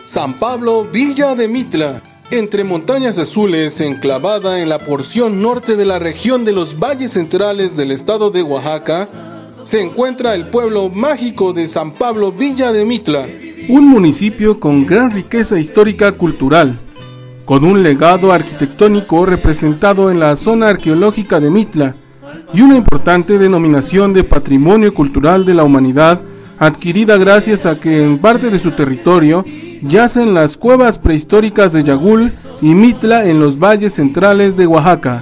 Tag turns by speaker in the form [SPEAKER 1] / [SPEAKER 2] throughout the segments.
[SPEAKER 1] San Pablo, Villa de Mitla. Entre montañas azules, enclavada en la porción norte de la región de los valles centrales del estado de Oaxaca, se encuentra el pueblo mágico de San Pablo, Villa de Mitla, un municipio con gran riqueza histórica cultural, con un legado arquitectónico representado en la zona arqueológica de Mitla y una importante denominación de Patrimonio Cultural de la Humanidad, adquirida gracias a que en parte de su territorio yacen las cuevas prehistóricas de Yagul y Mitla en los valles centrales de Oaxaca.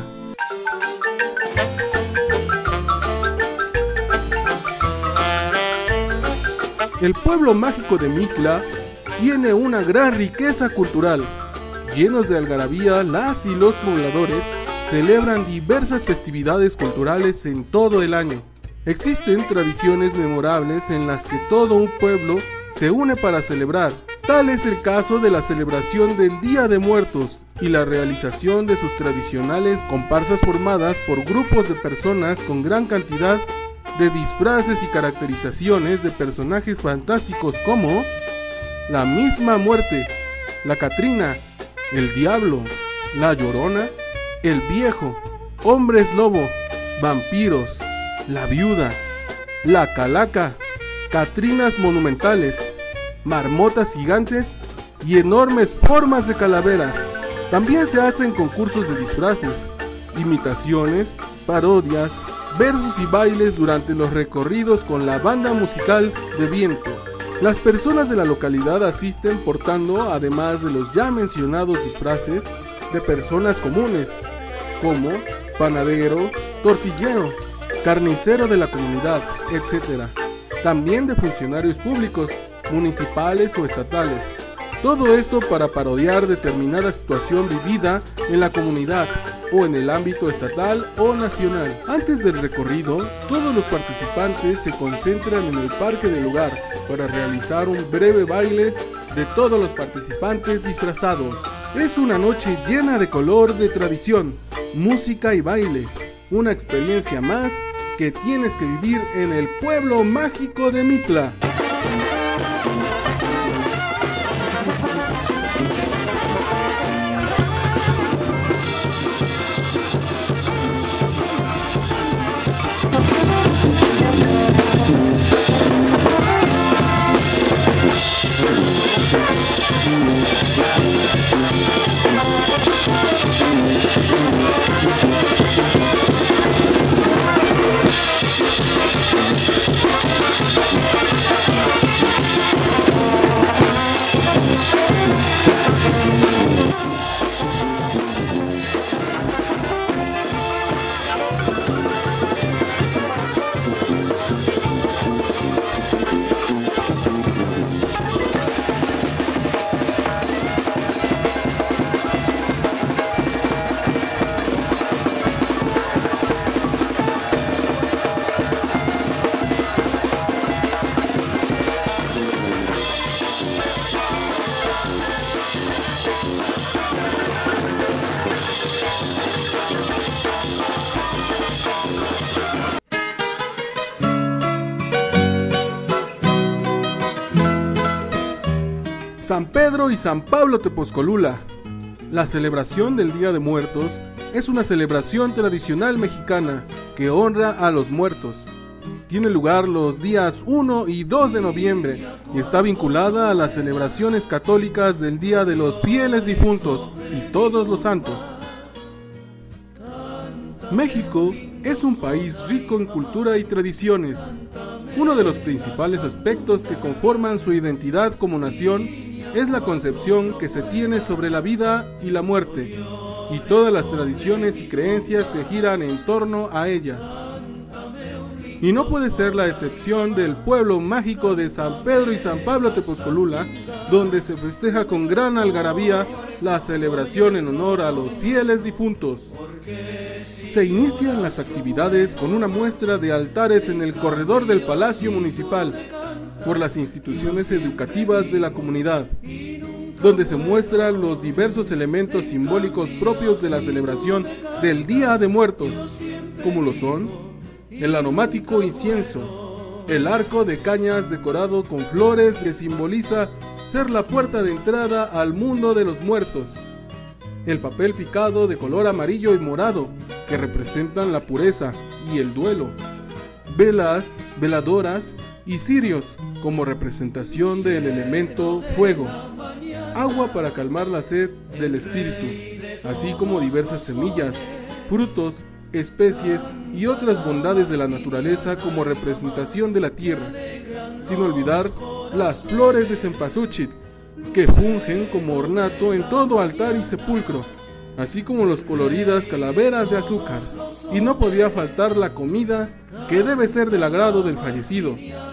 [SPEAKER 1] El pueblo mágico de Mitla tiene una gran riqueza cultural. Llenos de algarabía, las y los pobladores celebran diversas festividades culturales en todo el año. Existen tradiciones memorables en las que todo un pueblo se une para celebrar. Tal es el caso de la celebración del Día de Muertos y la realización de sus tradicionales comparsas formadas por grupos de personas con gran cantidad de disfraces y caracterizaciones de personajes fantásticos como la misma muerte, la Catrina, el Diablo, la Llorona, el Viejo, hombres lobo, vampiros, la Viuda, la Calaca, Catrinas monumentales, marmotas gigantes y enormes formas de calaveras. También se hacen concursos de disfraces, imitaciones, parodias, versos y bailes durante los recorridos con la banda musical de viento. Las personas de la localidad asisten portando, además de los ya mencionados disfraces, de personas comunes, como panadero, tortillero, carnicero de la comunidad, etc. También de funcionarios públicos, municipales o estatales. Todo esto para parodiar determinada situación vivida en la comunidad o en el ámbito estatal o nacional. Antes del recorrido, todos los participantes se concentran en el parque del lugar para realizar un breve baile de todos los participantes disfrazados. Es una noche llena de color, de tradición, música y baile. Una experiencia más que tienes que vivir en el pueblo mágico de Mitla. San Pedro y San Pablo Tepozcolula. La celebración del Día de Muertos es una celebración tradicional mexicana que honra a los muertos. Tiene lugar los días 1 y 2 de noviembre y está vinculada a las celebraciones católicas del Día de los Fieles Difuntos y Todos los Santos. México es un país rico en cultura y tradiciones. Uno de los principales aspectos que conforman su identidad como nación es la concepción que se tiene sobre la vida y la muerte, y todas las tradiciones y creencias que giran en torno a ellas. Y no puede ser la excepción del pueblo mágico de San Pedro y San Pablo Tepozcolula, donde se festeja con gran algarabía la celebración en honor a los fieles difuntos. Se inician las actividades con una muestra de altares en el corredor del Palacio Municipal por las instituciones educativas de la comunidad, donde se muestran los diversos elementos simbólicos propios de la celebración del Día de Muertos, como lo son el aromático incienso, el arco de cañas decorado con flores que simboliza ser la puerta de entrada al mundo de los muertos. El papel picado de color amarillo y morado, que representan la pureza y el duelo. Velas, veladoras y cirios, como representación del elemento fuego. Agua para calmar la sed del espíritu, así como diversas semillas, frutos, especies y otras bondades de la naturaleza como representación de la tierra, sin olvidar las flores de cempasúchil, que fungen como ornato en todo altar y sepulcro, así como las coloridas calaveras de azúcar, y no podía faltar la comida que debe ser del agrado del fallecido.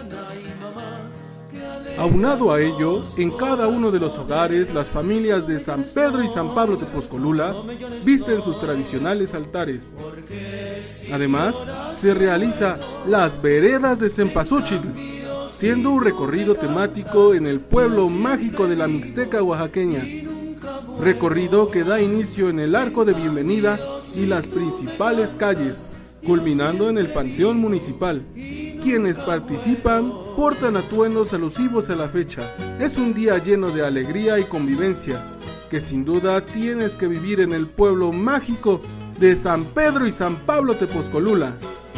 [SPEAKER 1] Aunado a ello, en cada uno de los hogares, las familias de San Pedro y San Pablo Tepozcolula visten sus tradicionales altares. Además, se realiza las veredas de Cempasúchil, siendo un recorrido temático en el pueblo mágico de la Mixteca oaxaqueña. Recorrido que da inicio en el arco de bienvenida y las principales calles, culminando en el Panteón Municipal. Quienes participan portan atuendos alusivos a la fecha. Es un día lleno de alegría y convivencia, que sin duda tienes que vivir en el pueblo mágico de San Pedro y San Pablo Tepozcolula.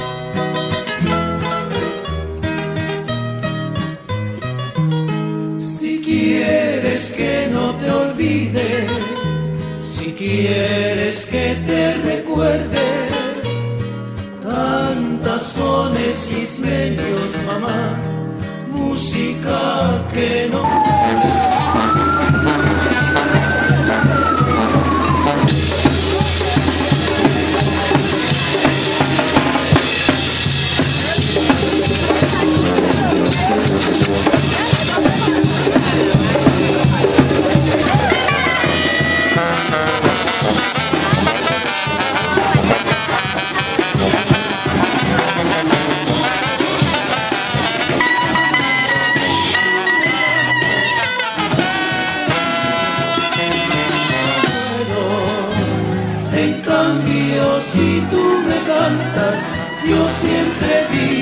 [SPEAKER 2] Si quieres que no te olvide, si quieres que te recuerde, cantas sones ismeños, mamá, música que no... En cambio, si tú me cantas, yo siempre digo